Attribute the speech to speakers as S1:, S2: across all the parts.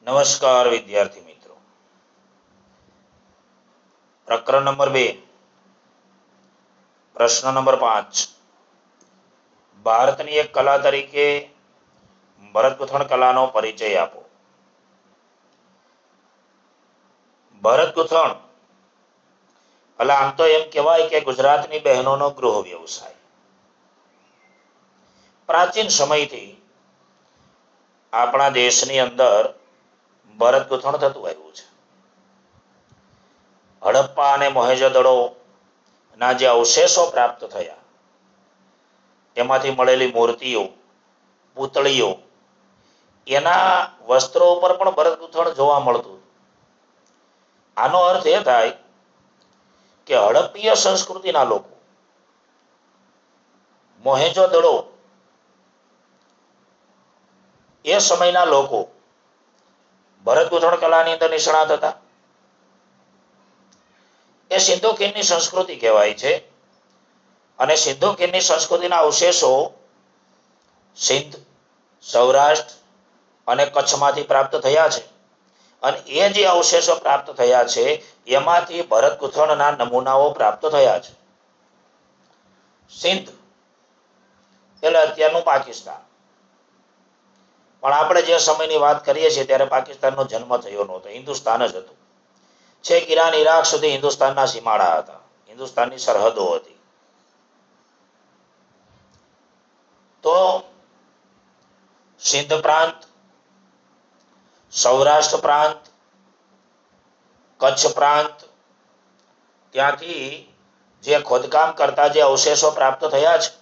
S1: નમસ્કાર વિદ્યાર્થી મિત્રો, પ્રકરણ નંબર 2, પ્રશ્ન નંબર 5. ભારતની એક કલા તરીકે ભરતગૂંથણ કલાનો પરિચય આપો. ભરતગૂંથણ કલા આમ તો એમ કહેવાય કે ગુજરાતની બહેનોનો ગૃહ વ્યવસાય. પ્રાચીન સમયથી આપણા દેશની અંદર ભરતગૂંથણ થતું આવ્યું છે. હડપ્પા અને મોહેંજો-દડો ના જે અવશેષો પ્રાપ્ત થયા તેમાંથી મળેલી મૂર્તિઓ, પૂતળીઓ, એના વસ્ત્રો ઉપર પણ ભરતગૂંથણ જોવા મળતું. આનો અર્થ એ થાય કે હડપ્પીય સંસ્કૃતિના લોકો, મોહેંજો-દડો એ સમયના લોકો ભરતગૂંથણ કલાની અંદર નિષ્ણાત હતા. એ સિંધુ ખીણની સંસ્કૃતિ કહેવાય છે અને સિંધુ ખીણની સંસ્કૃતિના અવશેષો સિંધ, સૌરાષ્ટ્ર અને કચ્છમાંથી પ્રાપ્ત થયા છે. અને એ જે અવશેષો પ્રાપ્ત થયા છે એમાંથી ભરતગૂંથણના નમૂનાઓ પ્રાપ્ત થયા છે. સિંધ એટલે અત્યારનું પાકિસ્તાન, પણ આપણે જે સમયની વાત કરીએ છીએ ત્યારે પાકિસ્તાનનો જન્મ થયો નહોતો, હિન્દુસ્તાન જ હતું. છેક ઈરાન, ઈરાક સુધી હિન્દુસ્તાનના સીમાડા હતા, હિન્દુસ્તાનની સરહદો હતી. તો સિંધ પ્રાંત, સૌરાષ્ટ્ર પ્રાંત, કચ્છ પ્રાંત, ત્યાંથી જે ખોદકામ કરતા જે અવશેષો પ્રાપ્ત થયા છે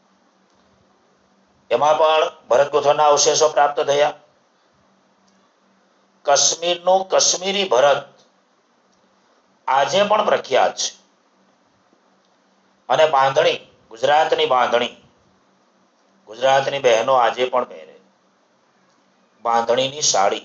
S1: એમાં પણ ભરતગૂંથણના અવશેષો પ્રાપ્ત થયા. કાશ્મીરનું કાશ્મીરી ભરત આજે પણ પ્રખ્યાત છે. અને બાંધણી, ગુજરાતની બાંધણી, ગુજરાતની બહેનો આજે પણ પહેરે. બાંધણીની સાડી.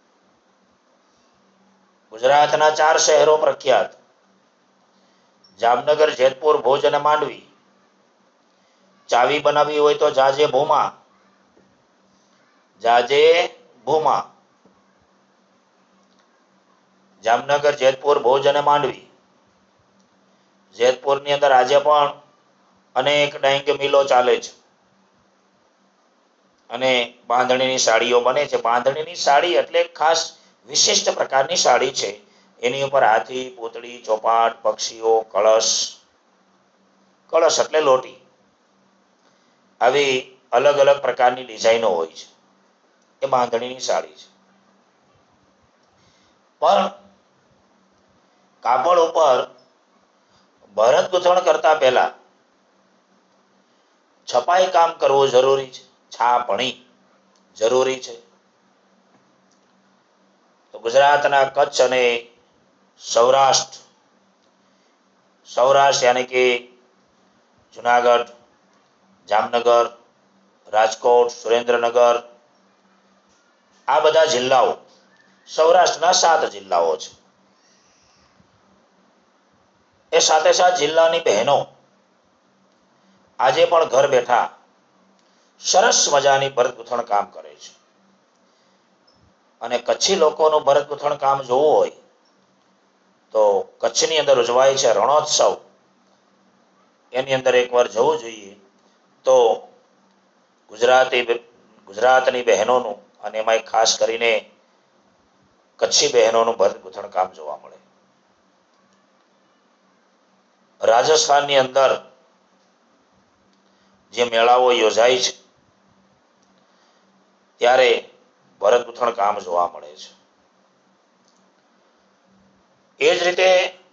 S1: ગુજરાતના 4 શહેરો પ્રખ્યાત: જામનગર, જેતપુર, ભુજ અને માંડવી. ચાવી બનાવવી હોય તો જાજે ભૂમા, જાજે ભૂમા. જામનગર, જેતપુર, ભુજ અને માંડવી. જેતપુરની અંદર આજે પણ અનેક ડાંગ મિલો ચાલે છે અને બાંધણીની સાડીઓ બને છે. બાંધણીની સાડી એટલે ખાસ વિશિષ્ટ પ્રકારની સાડી છે. એની ઉપર હાથી, પૂતળી, ચોપાટ, પક્ષીઓ, કળશ, કળશ એટલે લોટી, આવી અલગ અલગ પ્રકારની ડિઝાઇનો હોય છે. એ બાંધણીની સાડી છે. પણ કાપડ ઉપર ભરતગૂંથણ કરતા પહેલા છપાઈ કામ કરવું જરૂરી છે, છાપણી જરૂરી છે. તો ગુજરાતના કચ્છ અને સૌરાષ્ટ્ર, સૌરાષ્ટ્ર યાની કે જુનાગઢ, જામનગર, રાજકોટ, સુરેન્દ્રનગર, આ બધા જિલ્લાઓ સૌરાષ્ટ્રના 7 જિલ્લાઓ છે. એ સાથે જિલ્લાની બહેનો આજે પણ ઘર બેઠા સરસ મજાની ભરતગૂંથણ કામ કરે છે. અને કચ્છી લોકોનું ભરતગૂંથણ કામ જોવું હોય તો કચ્છની અંદર ઉજવાય છે રણોત્સવ, એની અંદર એકવાર જવું જોઈએ. તો ગુજરાતની બહેનોનું અને એમાં ખાસ કરીને કચ્છી બહેનોનું ભરતગૂંથણ કામ જોવા મળે. રાજસ્થાનની અંદર જે મેળાઓ યોજાય છે ત્યારે ભરતગૂંથણ કામ જોવા મળે છે. એ જ રીતે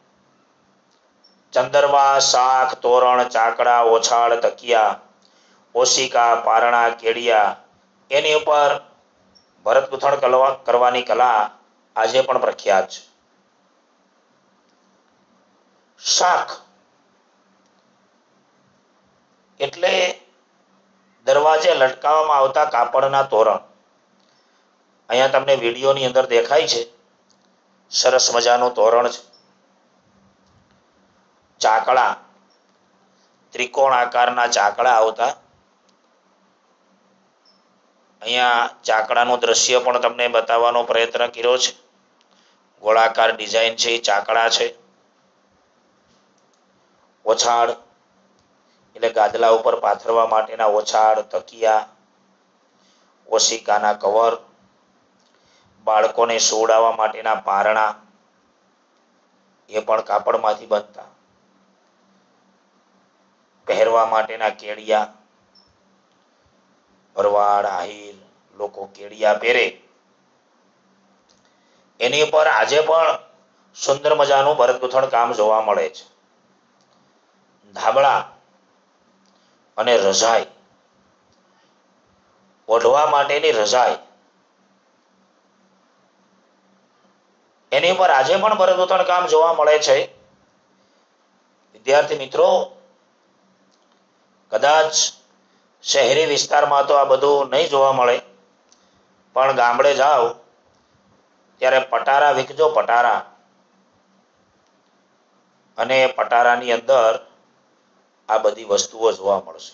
S1: ચંદરવા, શાખ, તોરણ, ચાકડા, ઓછાળ, તકિયા, ઓશિકા, પારણા, કેડિયા, એની ઉપર ભરતગૂંથણ કરવાની કલા આજે પણ પ્રખ્યાત છે. શાખ એટલે દરવાજે લટકાવવામાં આવતા કાપડના તોરણ. અહીંયા તમને વિડીયોની અંદર દેખાય છે, સરસ મજાનું તોરણ છે. ચાકડા, ત્રિકોણ આકારના ચાકડા આવતા, અહીંયા ચાકડાનું દ્રશ્ય પણ તમને બતાવવાનો પ્રયત્ન કર્યો છે. ગોળાકાર ડિઝાઇન છે, એ ચાકડા છે. ઓછાડ એટલે ગાદલા ઉપર પાથરવા માટેના ઓછાડ, તકિયા, ઓશિકાના કવર, બાળકોને સુવડાવવા માટેના પારણા, એ પણ કાપડમાંથી બનતા. પહેરવા માટેના કેડિયા, ભરવાડ, આહિર લોકો કેડિયા પહેરે. એની પર આજે પણ સુંદર મજાનું ભરતગૂંથણ કામ જોવા મળે છે. ધાબળા અને રજાઈ, ઓઢવા માટેની રજાઈ, એની પર આજે પણ ભરતગૂંથણ કામ જોવા મળે છે. વિદ્યાર્થી મિત્રો, કદાચ શહેરી વિસ્તારમાં તો આ બધું નહીં જોવા મળે, પણ ગામડે જાઓ ત્યારે પટારા વીખજો, પટારા. અને પટારાની અંદર આ બધી વસ્તુઓ જોવા મળશે.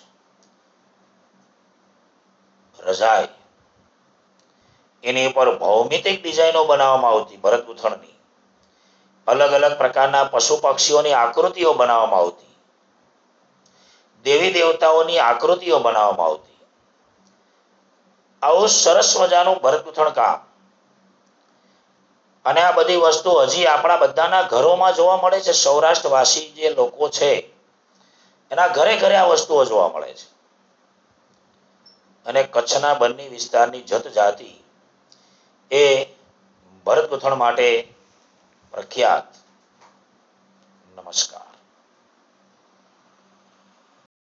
S1: રજાઈ, એની ઉપર ભૌમિતિક ડિઝાઇનો બનાવવામાં આવતી ભરતગૂંથણની. અલગ અલગ પ્રકારના પશુ પક્ષીઓની આકૃતિઓ બનાવવામાં આવતી, દેવી દેવતાઓની આકૃતિઓ બનાવવામાં આવતી. આવું સરસ મજાનું ભરતગૂંથણ કામ. અને આ બધી વસ્તુ હજી આપણા બધાના ઘરોમાં જોવા મળે છે. સૌરાષ્ટ્રવાસી જે લોકો છે એના ઘરે ઘરે આ વસ્તુઓ જોવા મળે છે. અને કચ્છના બન્ની વિસ્તારની જત જાતિ એ ભરતગૂંથણ માટે પ્રખ્યાત. નમસ્કાર.